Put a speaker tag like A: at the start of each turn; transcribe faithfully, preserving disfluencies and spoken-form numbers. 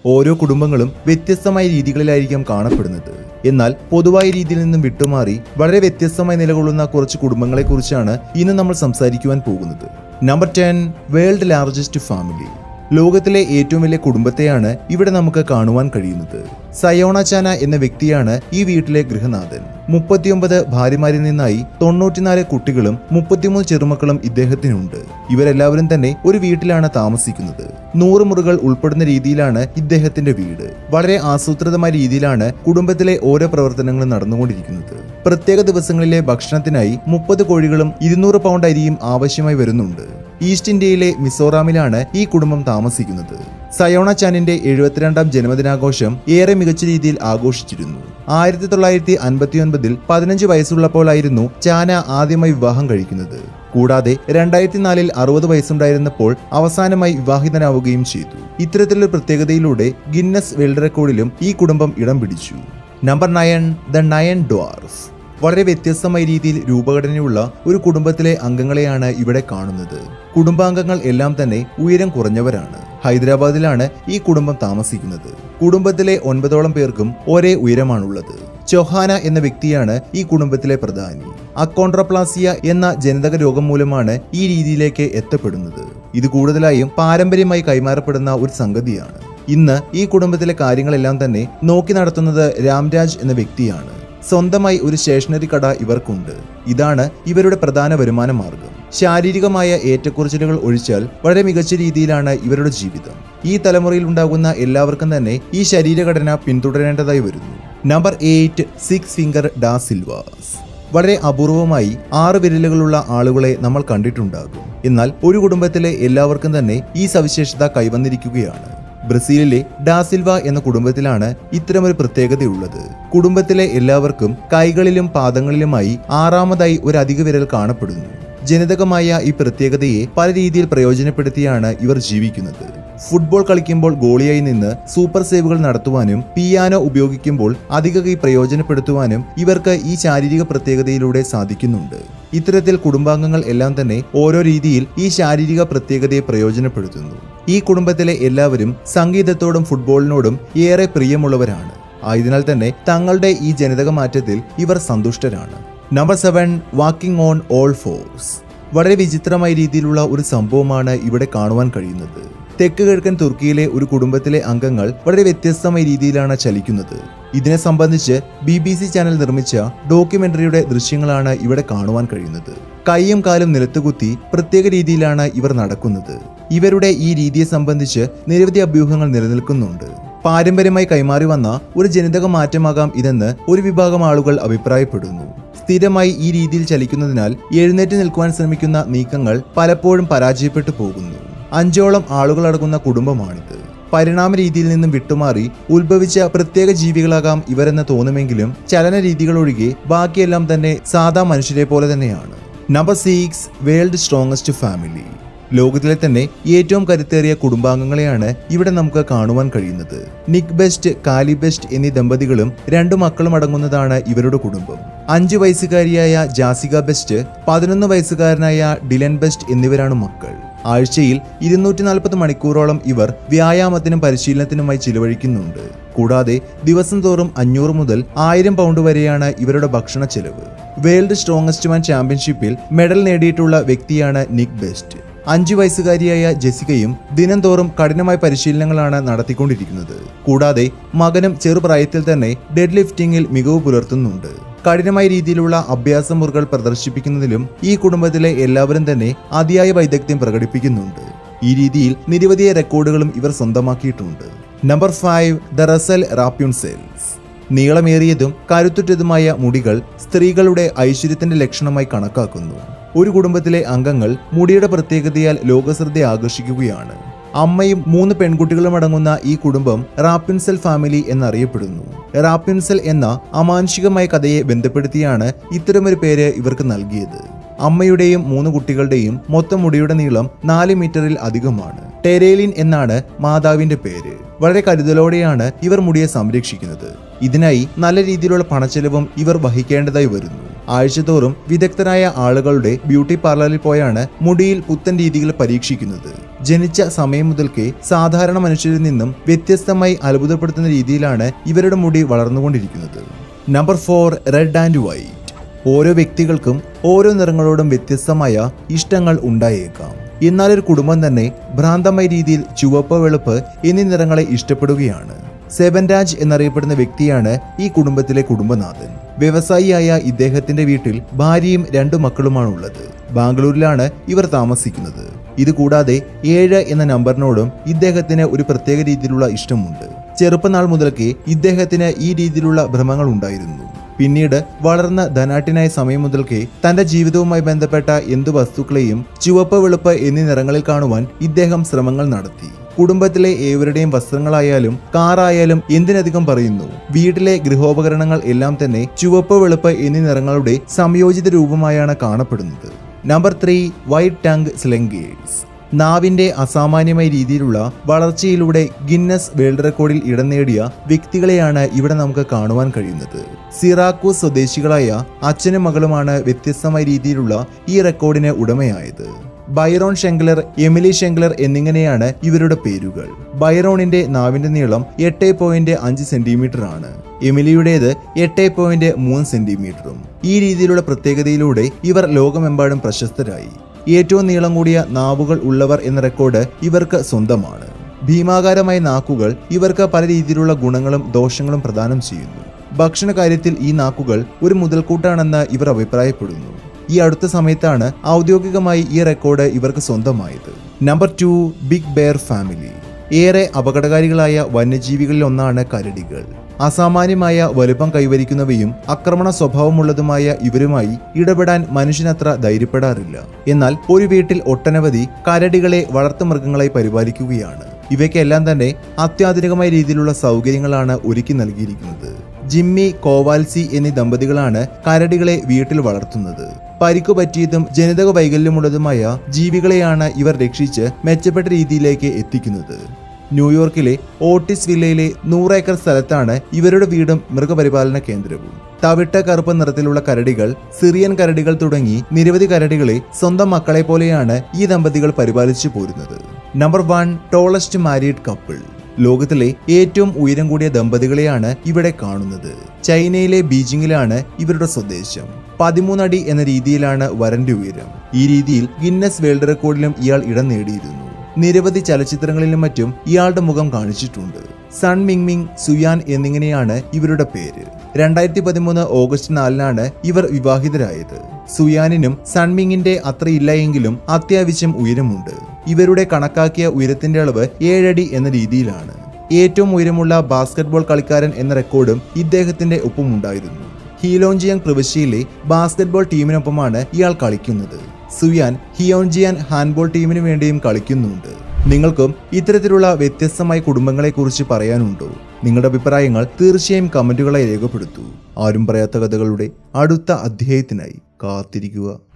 A: ഓരോ കുടുംബങ്ങളും വ്യത്യസ്തമായ രീതികളിലായിരിക്കാം കാണപ്പെടുന്നത്. എന്നാൽ പൊതുവായ രീതിയിൽ നിന്നും വിട്ടുമാറി വളരെ വ്യത്യസ്തമായി നിലകൊള്ളുന്ന കുറച്ച് കുടുംബങ്ങളെക്കുറിച്ചാണ് ഇന്ന് നമ്മൾ സംസാരിക്കുവാൻ പോകുന്നത്. Number ten, world largest family. ലോകത്തിലെ ഏറ്റവും വലിയ കുടുംബത്തെയാണ് ഇവിടെ നമുക്ക് കാണുവാൻ കഴിയുന്നത്. സയോണ ചാന എന്ന വ്യക്തിയാണ് ഈ വീട്ടിലെ ഗൃഹനാഥൻ. മുപ്പത്തിയൊമ്പത് ഭാര്യമാരിൽ നിന്നായി തൊണ്ണൂറ്റിനാല് കുട്ടികളും മുപ്പത്തിമൂന്ന് ചെറുമക്കളും ഇദ്ദേഹത്തിനുണ്ട്. ഇവരെല്ലാവരും തന്നെ ഒരു വീട്ടിലാണ് താമസിക്കുന്നത്. നൂറ് മുറികൾ ഉൾപ്പെടുന്ന രീതിയിലാണ് ഇദ്ദേഹത്തിന്റെ വീട്. വളരെ ആസൂത്രിതമായ രീതിയിലാണ് കുടുംബത്തിലെ ഓരോ പ്രവർത്തനങ്ങളും നടന്നുകൊണ്ടിരിക്കുന്നത്. പ്രത്യേക ദിവസങ്ങളിലെ ഭക്ഷണത്തിനായി മുപ്പത് കോഴികളും ഇരുന്നൂറ് പൗണ്ട് അരിയും ആവശ്യമായി വരുന്നുണ്ട്. ഈസ്റ്റ് ഇന്ത്യയിലെ മിസോറാമിലാണ് ഈ കുടുംബം താമസിക്കുന്നത്. സയോണ ചാനിന്റെ എഴുപത്തിരണ്ടാം ജന്മദിനാഘോഷം ഏറെ മികച്ച രീതിയിൽ ആഘോഷിച്ചിരുന്നു. ആയിരത്തി തൊള്ളായിരത്തി അൻപത്തി ഒൻപതിൽ പതിനഞ്ച് വയസ്സുള്ളപ്പോഴായിരുന്നു ചാന ആദ്യമായി വിവാഹം കഴിക്കുന്നത്. കൂടാതെ രണ്ടായിരത്തി നാലിൽ അറുപത് വയസ്സുണ്ടായിരുന്നപ്പോൾ അവസാനമായി വിവാഹിതനാവുകയും ചെയ്തു. ഇത്തരത്തിലൊരു പ്രത്യേകതയിലൂടെ ഗിന്നസ് വേൾഡ് റെക്കോർഡിലും ഈ കുടുംബം ഇടം പിടിച്ചു. Number nine, the nine dwarf. വളരെ വ്യത്യസ്തമായ രീതിയിൽ രൂപഘടനയുള്ള ഒരു കുടുംബത്തിലെ അംഗങ്ങളെയാണ് ഇവിടെ കാണുന്നത്. കുടുംബാംഗങ്ങൾ എല്ലാം തന്നെ ഉയരം കുറഞ്ഞവരാണ്. ഹൈദരാബാദിലാണ് ഈ കുടുംബം താമസിക്കുന്നത്. കുടുംബത്തിലെ ഒൻപതോളം പേർക്കും ഒരേ ഉയരമാണുള്ളത്. ചൊഹാന എന്ന വ്യക്തിയാണ് ഈ കുടുംബത്തിലെ പ്രധാനി. അക്കോൺട്രപ്ലാസിയ എന്ന ജനിതക രോഗം മൂലമാണ് ഈ രീതിയിലേക്ക് എത്തപ്പെടുന്നത്. ഇത് കൂടുതലായും പാരമ്പര്യമായി കൈമാറപ്പെടുന്ന ഒരു സംഗതിയാണ്. ഇന്ന് ഈ കുടുംബത്തിലെ കാര്യങ്ങളെല്ലാം തന്നെ നോക്കി നടത്തുന്നത് രാംരാജ് എന്ന വ്യക്തിയാണ്. സ്വന്തമായി ഒരു സ്റ്റേഷനറി കട ഇവർക്കുണ്ട്. ഇതാണ് ഇവരുടെ പ്രധാന വരുമാന മാർഗം. ശാരീരികമായ ഏറ്റക്കുറച്ചിലുകൾ ഒഴിച്ചാൽ വളരെ മികച്ച രീതിയിലാണ് ഇവരുടെ ജീവിതം. ഈ തലമുറയിൽ ഉണ്ടാകുന്ന എല്ലാവർക്കും തന്നെ ഈ ശരീരഘടന പിന്തുടരേണ്ടതായി വരുന്നു. നമ്പർ എയ്റ്റ്, സിക്സ് ഫിംഗർ ഡാ സിൽവാസ്. വളരെ അപൂർവമായി ആറ് വിരലുകളുള്ള ആളുകളെ നമ്മൾ കണ്ടിട്ടുണ്ടാകും. എന്നാൽ ഒരു കുടുംബത്തിലെ എല്ലാവർക്കും തന്നെ ഈ സവിശേഷത കൈവന്നിരിക്കുകയാണ്. ബ്രസീലിലെ ഡാസിൽവ എന്ന കുടുംബത്തിലാണ് ഇത്തരമൊരു പ്രത്യേകതയുള്ളത്. കുടുംബത്തിലെ എല്ലാവർക്കും കൈകളിലും പാദങ്ങളിലുമായി ആറാമതായി ഒരു അധിക വിരൽ കാണപ്പെടുന്നു. ജനിതകമായ ഈ പ്രത്യേകതയെ പല രീതിയിൽ പ്രയോജനപ്പെടുത്തിയാണ് ഇവർ ജീവിക്കുന്നത്. ഫുട്ബോൾ കളിക്കുമ്പോൾ ഗോളിയായി നിന്ന് സൂപ്പർ സേവുകൾ നടത്തുവാനും പിയാനോ ഉപയോഗിക്കുമ്പോൾ അധിക കൈ പ്രയോജനപ്പെടുത്തുവാനും ഇവർക്ക് ഈ ശാരീരിക പ്രത്യേകതയിലൂടെ സാധിക്കുന്നുണ്ട്. ഇത്തരത്തിൽ കുടുംബാംഗങ്ങൾ എല്ലാം തന്നെ ഓരോ രീതിയിൽ ഈ ശാരീരിക പ്രത്യേകതയെ പ്രയോജനപ്പെടുത്തുന്നു. ഈ കുടുംബത്തിലെ എല്ലാവരും സംഗീതത്തോടും ഫുട്ബോളിനോടും ഏറെ പ്രിയമുള്ളവരാണ്. ആയതിനാൽ തന്നെ തങ്ങളുടെ ഈ ജനിതക മാറ്റത്തിൽ ഇവർ സന്തുഷ്ടരാണ്. Number seven, walking on all fours. വളരെ വിചിത്രമായ രീതിയിലുള്ള ഒരു സംഭവമാണ് ഇവിടെ കാണുവാൻ കഴിയുന്നത്. തെക്ക് കിഴക്കൻ തുർക്കിയിലെ ഒരു കുടുംബത്തിലെ അംഗങ്ങൾ വളരെ വ്യത്യസ്തമായ രീതിയിലാണ് ചലിക്കുന്നത്. ഇതിനെ സംബന്ധിച്ച് ബി ബി സി ചാനൽ നിർമ്മിച്ച ഡോക്യുമെന്ററിയുടെ ദൃശ്യങ്ങളാണ് ഇവിടെ കാണുവാൻ കഴിയുന്നത്. കൈയും കാലും നിലത്തുകുത്തി പ്രത്യേക രീതിയിലാണ് ഇവർ നടക്കുന്നത്. ഇവരുടെ ഈ രീതിയെ സംബന്ധിച്ച് നിരവധി അഭ്യൂഹങ്ങൾ നിലനിൽക്കുന്നുണ്ട്. പാരമ്പര്യമായി കൈമാറി വന്ന ഒരു ജനിതക മാറ്റമാകാം ഇതെന്ന് ഒരു വിഭാഗം ആളുകൾ അഭിപ്രായപ്പെടുന്നു. സ്ഥിരമായി ഈ രീതിയിൽ ചലിക്കുന്നതിനാൽ എഴുന്നേറ്റ് നിൽക്കുവാൻ ശ്രമിക്കുന്ന നീക്കങ്ങൾ പലപ്പോഴും പരാജയപ്പെട്ടു പോകുന്നു. അഞ്ചോളം ആളുകളടങ്ങുന്ന കുടുംബമാണിത്. പരിണാമ രീതിയിൽ നിന്നും വിട്ടുമാറി ഉത്ഭവിച്ച പ്രത്യേക ജീവികളാകാം ഇവരെന്ന് തോന്നുമെങ്കിലും ചലന രീതികളൊഴികെ ബാക്കിയെല്ലാം തന്നെ സാധാ മനുഷ്യരെ പോലെ തന്നെയാണ്. Number six, world strongest family. ലോകത്തിലെ തന്നെ ഏറ്റവും കരുത്തേറിയ കുടുംബാംഗങ്ങളെയാണ് ഇവിടെ നമുക്ക് കാണുവാൻ കഴിയുന്നത്. നിക് ബെസ്റ്റ്, കാലി ബെസ്റ്റ് എന്നീ ദമ്പതികളും രണ്ടു മക്കളും അടങ്ങുന്നതാണ് ഇവരുടെ കുടുംബം. അഞ്ചു വയസ്സുകാരിയായ ജാസിക ബെസ്റ്റ്, പതിനൊന്ന് വയസ്സുകാരനായ ഡിലൻ ബെസ്റ്റ് എന്നിവരാണ് മക്കൾ. ആഴ്ചയിൽ ഇരുന്നൂറ്റി നാൽപ്പത് മണിക്കൂറോളം ഇവർ വ്യായാമത്തിനും പരിശീലനത്തിനുമായി ചിലവഴിക്കുന്നുണ്ട്. കൂടാതെ ദിവസം തോറും അഞ്ഞൂറ് മുതൽ ആയിരം പൗണ്ട് വരെയാണ് ഇവരുടെ ഭക്ഷണ ചെലവ്. വേൾഡ് സ്ട്രോങ്ങസ്റ്റ് മാൻ ചാമ്പ്യൻഷിപ്പിൽ മെഡൽ നേടിയിട്ടുള്ള വ്യക്തിയാണ് നിക് ബെസ്റ്റ്. അഞ്ചു വയസ്സുകാരിയായ ജെസിക്കയും ദിനം തോറും കഠിനമായ പരിശീലനങ്ങളാണ് നടത്തിക്കൊണ്ടിരിക്കുന്നത്. കൂടാതെ മകനും ചെറുപ്രായത്തിൽ തന്നെ ഡെഡ് ലിഫ്റ്റിംഗിൽ മികവ് പുലർത്തുന്നുണ്ട്. കഠിനമായ രീതിയിലുള്ള അഭ്യാസ മുറകൾ പ്രദർശിപ്പിക്കുന്നതിലും ഈ കുടുംബത്തിലെ എല്ലാവരും തന്നെ അതിയായ വൈദഗ്ധ്യം പ്രകടിപ്പിക്കുന്നുണ്ട്. ഈ രീതിയിൽ നിരവധി റെക്കോർഡുകളും ഇവർ സ്വന്തമാക്കിയിട്ടുണ്ട്. Number five, the Russell Rapunzels. നീളമേറിയതും കരുത്തുറ്റതുമായ മുടികൾ സ്ത്രീകളുടെ ഐശ്വര്യത്തിന്റെ ലക്ഷണമായി കണക്കാക്കുന്നു. ഒരു കുടുംബത്തിലെ അംഗങ്ങൾ മുടിയുടെ പ്രത്യേകതയാൽ ലോകശ്രദ്ധ ആകർഷിക്കുകയാണ്. അമ്മയും മൂന്ന് പെൺകുട്ടികളും അടങ്ങുന്ന ഈ കുടുംബം റാപ്യൂൺസെൽ ഫാമിലി എന്നറിയപ്പെടുന്നു. റാപ്യൂൺസെൽ എന്ന അമാനുഷികമായ കഥയെ ബന്ധപ്പെടുത്തിയാണ് ഇത്തരമൊരു പേര് ഇവർക്ക് നൽകിയത്. അമ്മയുടെയും മൂന്ന് കുട്ടികളുടെയും മൊത്തം മുടിയുടെ നീളം നാല് മീറ്ററിൽ അധികമാണ്. ടെരേലിൻ എന്നാണ് മാതാവിന്റെ പേര്. വളരെ കരുതലോടെയാണ് ഇവർ മുടിയെ സംരക്ഷിക്കുന്നത്. ഇതിനായി നല്ല രീതിയിലുള്ള പണച്ചെലവും ഇവർ വഹിക്കേണ്ടതായി വരുന്നു. ആഴ്ചതോറും വിദഗ്ധരായ ആളുകളുടെ ബ്യൂട്ടി പാർലറിൽ പോയാണ് മുടിയിൽ പുത്തൻ രീതികൾ പരീക്ഷിക്കുന്നത്. ജനിച്ച സമയം മുതൽക്കേ സാധാരണ മനുഷ്യരിൽ നിന്നും വ്യത്യസ്തമായി അത്ഭുതപ്പെടുത്തുന്ന രീതിയിലാണ് ഇവരുടെ മുടി വളർന്നുകൊണ്ടിരിക്കുന്നത്. Number four, red and white. ഓരോ വ്യക്തികൾക്കും ഓരോ നിറങ്ങളോടും വ്യത്യസ്തമായ ഇഷ്ടങ്ങൾ ഉണ്ടായേക്കാം. എന്നാൽ ഒരു കുടുംബം തന്നെ ഭ്രാന്തമായ രീതിയിൽ ചുവപ്പ്, വെളുപ്പ് എന്നീ നിറങ്ങളെ ഇഷ്ടപ്പെടുകയാണ്. സെവൻ രാജ് എന്നറിയപ്പെടുന്ന വ്യക്തിയാണ് ഈ കുടുംബത്തിലെ കുടുംബനാഥൻ. വ്യവസായിയായ ഇദ്ദേഹത്തിന്റെ വീട്ടിൽ ഭാര്യയും രണ്ടു മക്കളുമാണുള്ളത്. ബാംഗ്ലൂരിലാണ് ഇവർ താമസിക്കുന്നത്. ഇതുകൂടാതെ ഏഴ് എന്ന നമ്പറിനോടും ഇദ്ദേഹത്തിന് ഒരു പ്രത്യേക രീതിയിലുള്ള ഇഷ്ടമുണ്ട്. ചെറുപ്പനാൾ മുതൽക്കേ ഇദ്ദേഹത്തിന് ഈ രീതിയിലുള്ള ഭ്രമങ്ങൾ ഉണ്ടായിരുന്നു. പിന്നീട് വളർന്ന ധനാട്ടിനായ സമയം മുതൽക്കേ തന്റെ ജീവിതവുമായി ബന്ധപ്പെട്ട എന്തു വസ്തുക്കളെയും ചുവപ്പ്, വെളുപ്പ് എന്നീ നിറങ്ങളിൽ കാണുവാൻ ഇദ്ദേഹം ശ്രമങ്ങൾ നടത്തി. കുടുംബത്തിലെ ഏവരുടെയും വസ്ത്രങ്ങളായാലും കാറായാലും എന്തിനധികം പറയുന്നു, വീട്ടിലെ ഗൃഹോപകരണങ്ങൾ എല്ലാം തന്നെ ചുവപ്പ്, വെളുപ്പ് എന്നീ നിറങ്ങളുടെ സംയോജിത രൂപമായാണ് കാണപ്പെടുന്നത്. Number three, white tongue slingers. നാവിന്റെ അസാമാന്യമായ രീതിയിലുള്ള വളർച്ചയിലൂടെ ഗിന്നസ് വേൾഡ് റെക്കോർഡിൽ ഇടം നേടിയ വ്യക്തികളെയാണ് ഇവിടെ നമുക്ക് കാണുവാൻ കഴിയുന്നത്. സിറാക്കൂസ് സ്വദേശികളായ അച്ഛനും മകളുമാണ് വ്യത്യസ്തമായ രീതിയിലുള്ള ഈ റെക്കോർഡിന് ഉടമയായത്. ബൈറോൺ ഷെങ്ക്ലർ, എമിലി ഷെങ്ക്ലർ എന്നിങ്ങനെയാണ് ഇവരുടെ പേരുകൾ. ബൈറോണിന്റെ നാവിന്റെ നീളം എട്ട് പോയിന്റ് അഞ്ച് സെന്റിമീറ്റർ ആണ്. എമിലിയുടേത് എട്ട് പോയിന്റ് മൂന്ന് സെന്റിമീറ്ററും. ഈ രീതിയിലുള്ള പ്രത്യേകതയിലൂടെ ഇവർ ലോകമെമ്പാടും പ്രശസ്തരായി. ഏറ്റവും നീളം കൂടിയ നാവുകൾ ഉള്ളവർ എന്ന റെക്കോർഡ് ഇവർക്ക് സ്വന്തമാണ്. ഭീമാകാരമായ നാക്കുകൾ ഇവർക്ക് പല രീതിയിലുള്ള ഗുണങ്ങളും ദോഷങ്ങളും പ്രദാനം ചെയ്യുന്നു. ഭക്ഷണ കാര്യത്തിൽ ഈ നാക്കുകൾ ഒരു മുതൽക്കൂട്ടാണെന്ന് ഇവർ അഭിപ്രായപ്പെടുന്നു. ഈ അടുത്ത സമയത്താണ് ഔദ്യോഗികമായി ഈ റെക്കോർഡ് ഇവർക്ക് സ്വന്തമായത്. Number two, big bear family. ഏറെ അപകടകാരികളായ വന്യജീവികളിൽ ഒന്നാണ് കരടികൾ. അസാമാന്യമായ വലുപ്പം കൈവരിക്കുന്നവയും ആക്രമണ സ്വഭാവമുള്ളതുമായ ഇവരുമായി ഇടപെടാൻ മനുഷ്യനത്ര ധൈര്യപ്പെടാറില്ല. എന്നാൽ ഒരു വീട്ടിൽ ഒട്ടനവധി കരടികളെ വളർത്തുമൃഗങ്ങളായി പരിപാലിക്കുകയാണ്. ഇവയ്ക്കെല്ലാം തന്നെ അത്യാധുനികമായ രീതിയിലുള്ള സൗകര്യങ്ങളാണ് ഒരുക്കി നൽകിയിരിക്കുന്നത്. ജിമ്മി, കോവാൽസി എന്നീ ദമ്പതികളാണ് കരടികളെ വീട്ടിൽ വളർത്തുന്നത്. പരിക്കു പറ്റിയതും ജനിതക വൈകല്യമുള്ളതുമായ ജീവികളെയാണ് ഇവർ രക്ഷിച്ച് മെച്ചപ്പെട്ട രീതിയിലേക്ക് എത്തിക്കുന്നത്. ന്യൂയോർക്കിലെ ഓട്ടിസ് വില്ലയിലെ നൂറ് ഏക്കർ സ്ഥലത്താണ് ഇവരുടെ വീടും മൃഗപരിപാലന കേന്ദ്രവും. തവിട്ട കറുപ്പ് നിറത്തിലുള്ള കരടികൾ, സിറിയൻ കരടികൾ തുടങ്ങി നിരവധി കരടികളെ സ്വന്തം മക്കളെ പോലെയാണ് ഈ ദമ്പതികൾ പരിപാലിച്ചു പോരുന്നത്. Number one, tallest married couple. ലോകത്തിലെ ഏറ്റവും ഉയരം കൂടിയ ദമ്പതികളെയാണ് ഇവിടെ കാണുന്നത്. ചൈനയിലെ ബീജിംഗിലാണ് ഇവരുടെ സ്വദേശം. പതിമൂന്നടി എന്ന രീതിയിലാണ് വരന്റെ ഉയരം. ഈ രീതിയിൽ ഗിന്നസ് വേൾഡ് റെക്കോർഡിലും ഇയാൾ ഇടം നേടിയിരുന്നു. നിരവധി ചലച്ചിത്രങ്ങളിലും മറ്റും ഇയാളുടെ മുഖം കാണിച്ചിട്ടുണ്ട്. സൺ മിങ്മിങ്, സുയാൻ എന്നിങ്ങനെയാണ് ഇവരുടെ പേര്. രണ്ടായിരത്തി പതിമൂന്ന് ഓഗസ്റ്റ് നാലിനാണ് ഇവർ വിവാഹിതരായത്. സുയാനിനും സൺമിങ്ങിന്റെ അത്രയില്ല എങ്കിലും അത്യാവശ്യം ഉയരമുണ്ട്. ഇവരുടെ കണക്കാക്കിയ ഉയരത്തിന്റെ അളവ് ഏഴടി എന്ന രീതിയിലാണ്. ഏറ്റവും ഉയരമുള്ള ബാസ്കറ്റ്ബോൾ കളിക്കാരൻ എന്ന റെക്കോർഡും ഇദ്ദേഹത്തിന്റെ ഒപ്പമുണ്ടായിരുന്നു. ഹീലോങ്ജിയാങ് പ്രവിശ്യയിലെ ബാസ്കറ്റ്ബോൾ ടീമിനൊപ്പമാണ് ഇയാൾ കളിക്കുന്നത്. സുയാൻ ഹിയോങ്ജിയാൻ ഹാൻഡ്ബോൾ ടീമിനു വേണ്ടിയും കളിക്കുന്നുണ്ട്. നിങ്ങൾക്കും ഇത്തരത്തിലുള്ള വ്യത്യസ്തമായ കുടുംബങ്ങളെക്കുറിച്ച് പറയാനുണ്ടോ? നിങ്ങളുടെ അഭിപ്രായങ്ങൾ തീർച്ചയായും കമന്റുകളായി രേഖപ്പെടുത്തൂ. ആരും പറയാത്ത കഥകളുടെ അടുത്ത അധ്യായത്തിനായി കാത്തിരിക്കുക.